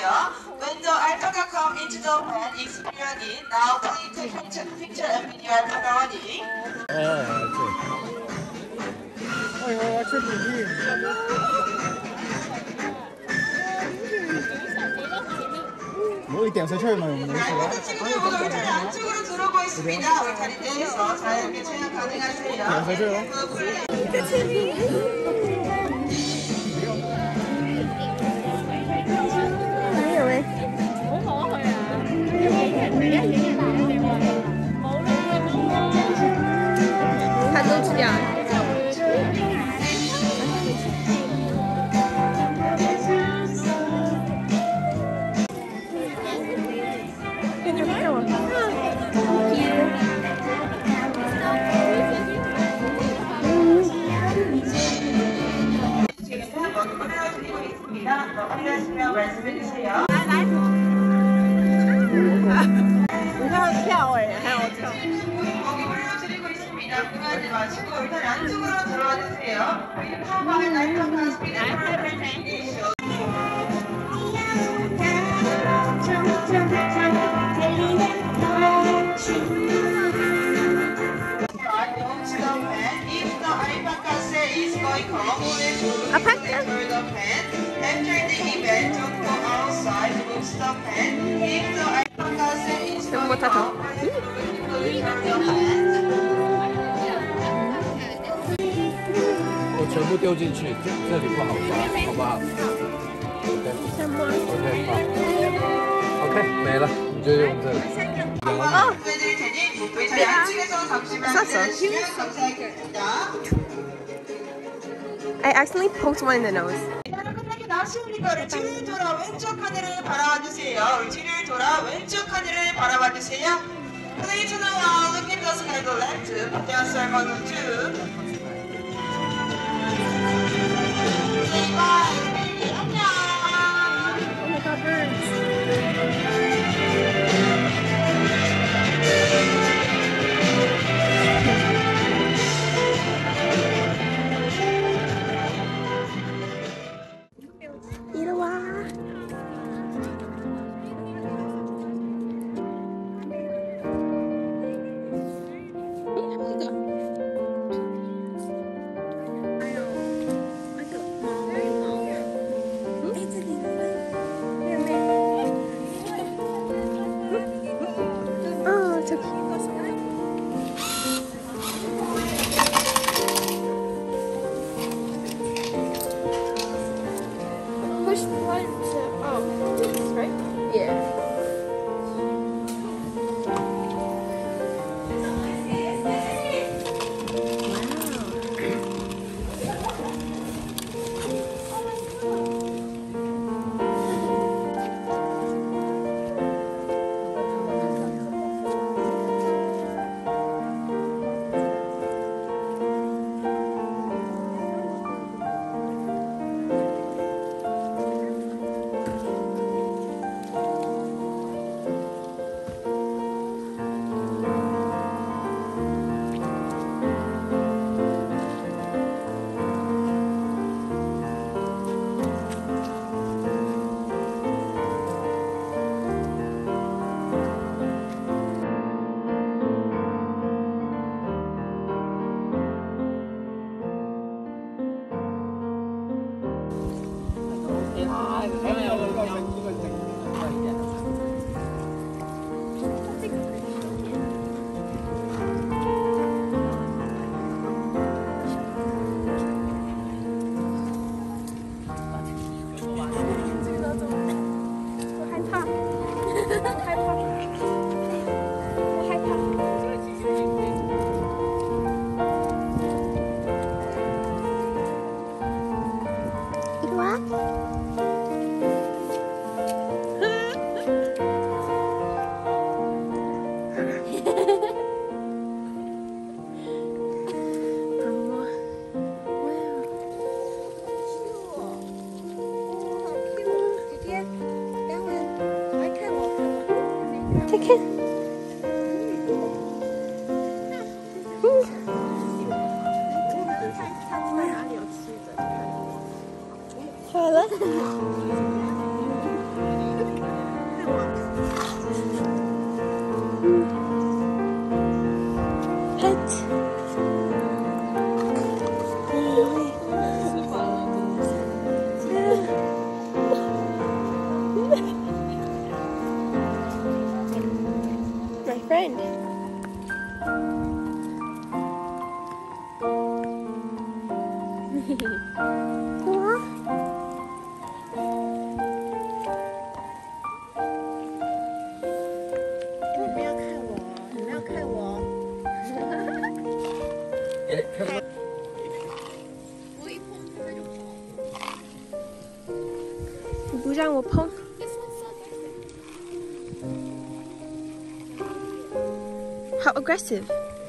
주세요. When the alpaca come into the pen, experience it. Now please take picture and video alpaca running. 뭐 이때 사철만 지금 울타리 안쪽으로 들어오고 있습니다. 울타리 내에서 자유롭게 체험 가능하세요. 확인하시면 말씀해주세요. 거기 올려드리고 있습니다. 그만하지 마시고 울타리 안쪽으로 들어와 주세요. 파워한 알파카 스피드 프로그램 我全部丢进去，这里不好抓，好不好 ？OK， 好 ，OK， 没了，你就用这个。 I accidentally poked one in the nose. 뒤를 돌아 왼쪽 하늘을 바라봐주세요. 뒤를 돌아 왼쪽 하늘을 바라봐주세요. Please turn around, look at the sky to the left. That's our model 2. Bye. 안녕. Oh my god, birds. Push the button to, oh, this, right? Yeah. 어떡해. pong. How aggressive.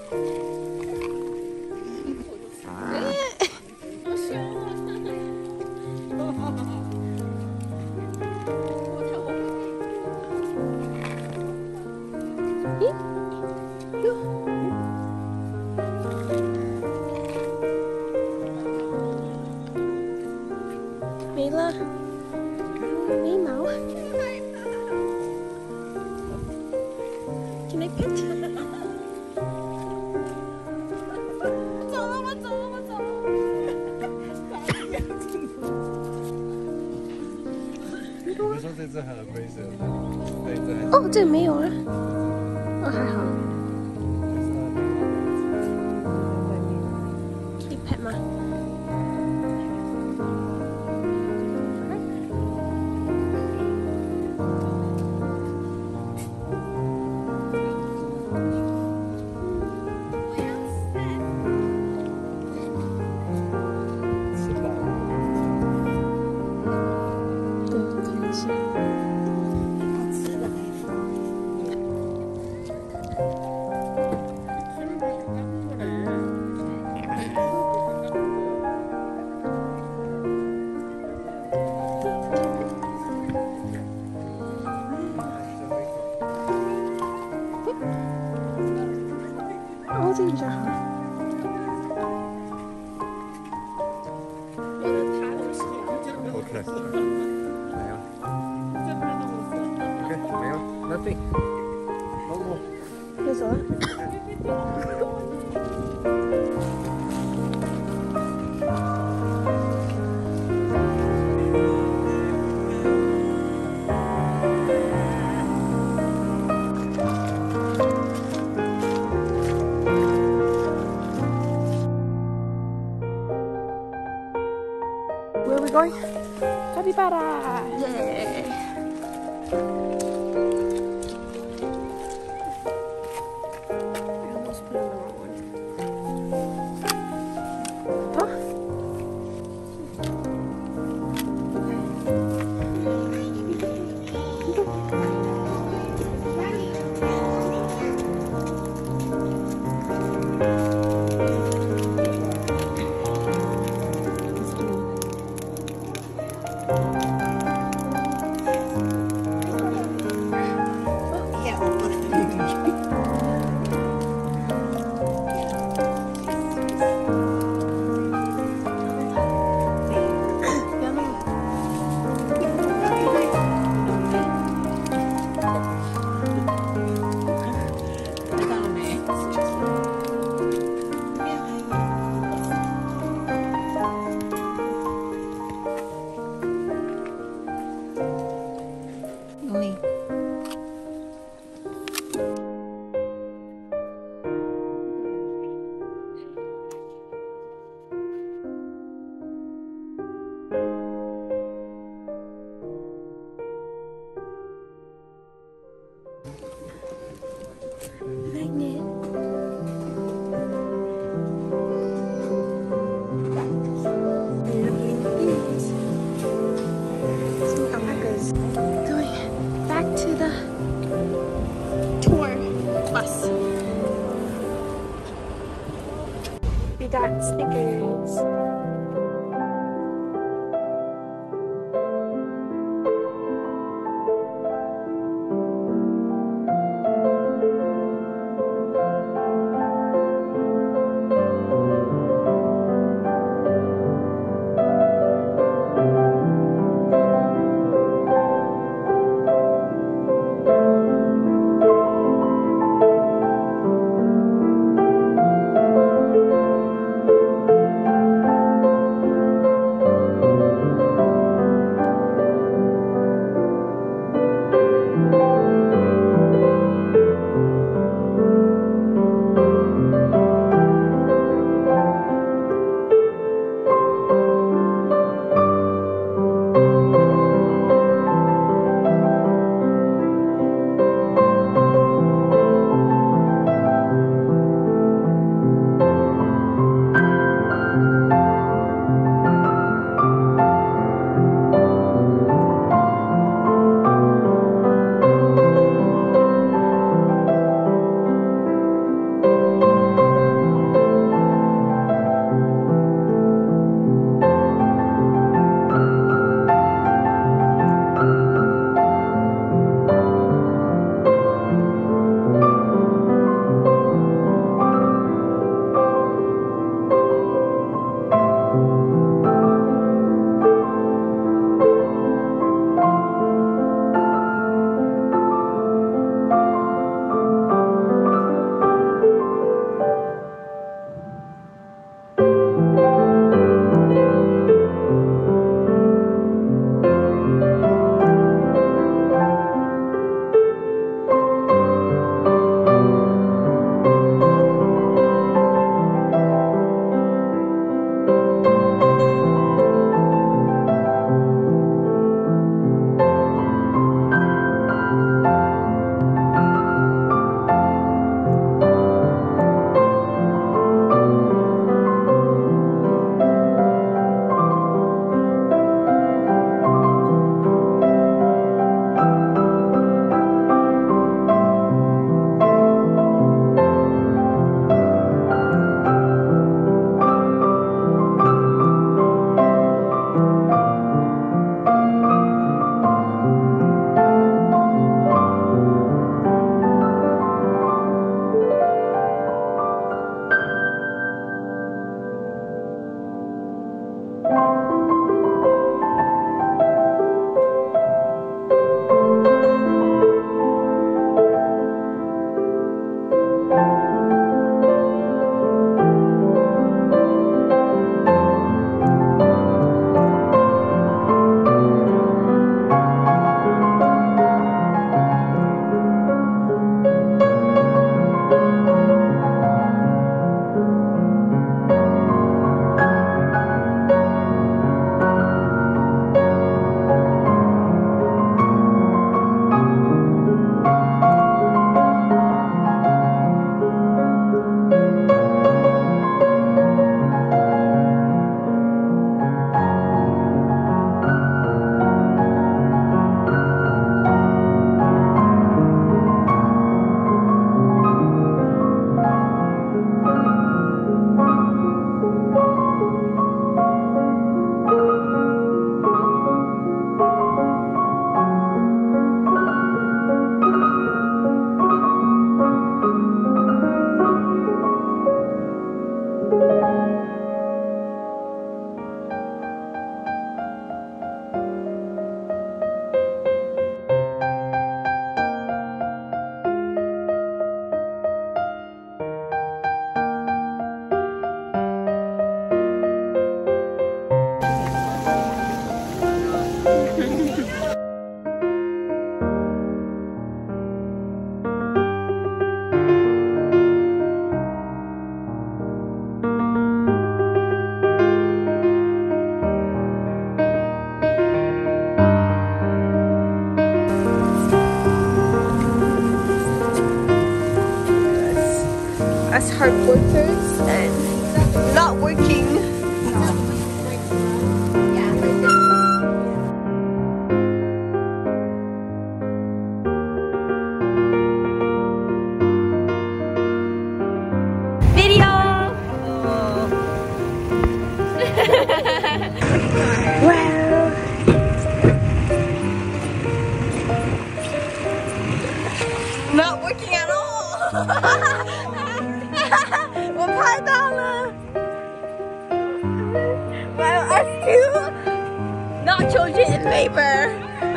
Mila, 眉毛 Can I pet? 你说这只很灰色的，对，这很。 哦，这没有啊。哦，还好。可以 pet 吗？ 吃饱了。 对，可能是。哦，这个比较好。 OK， 没有。OK， 没有 ，nothing。No more。 可以走了。Where are we going? Capybara! Yay! I almost put on the wrong one. Huh? us hard workers and not working. Video! Wow! Not working at all! 我拍到了 Well, us two not children in labor.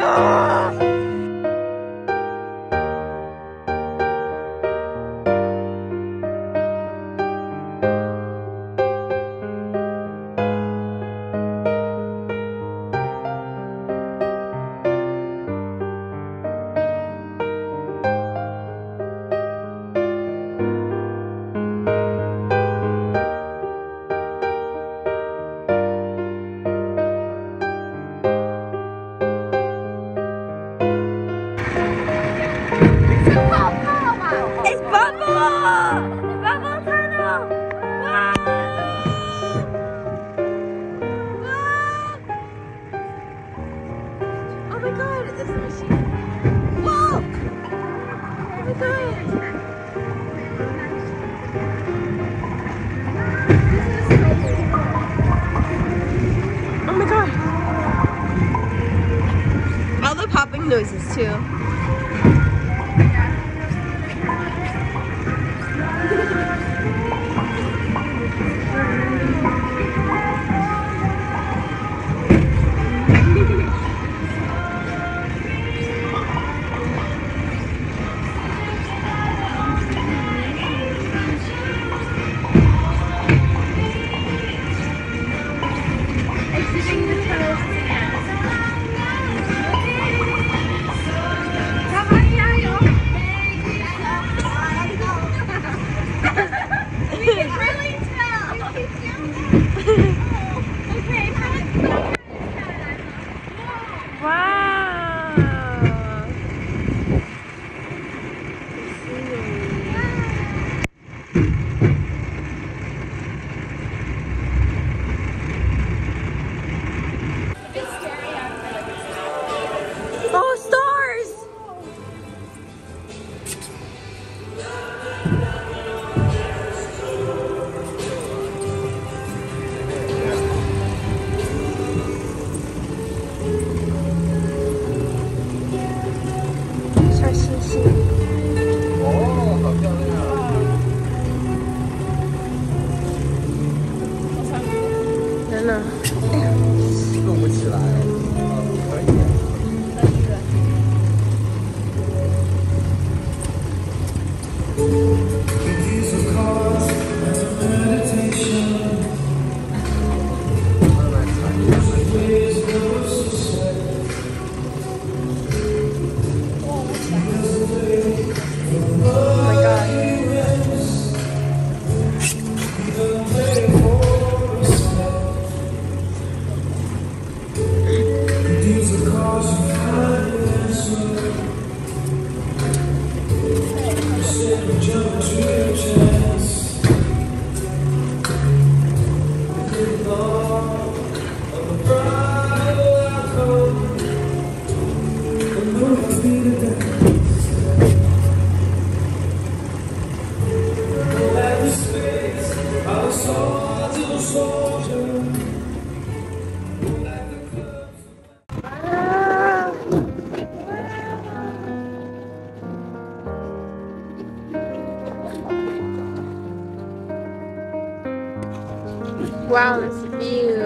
It's bubble! Bubble tunnel! Wow! Wow! Oh my god, there's a machine. Whoa! Oh my god! Oh my god! All the popping noises too. Oh, stars! Wow, this view.